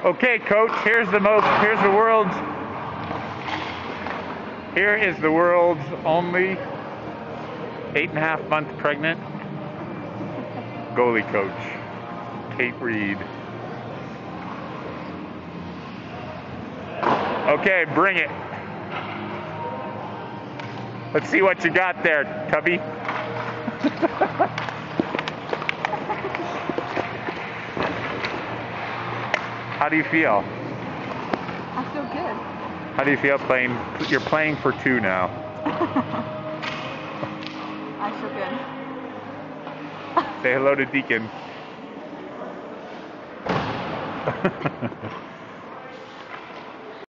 Okay, coach, here is the world's only 8.5-month pregnant goalie coach, Kate Reed. Okay, bring it. Let's see what you got there, Tubby. How do you feel? I feel good. How do you feel playing? You're playing for two now. I feel good. Say hello to Deacon.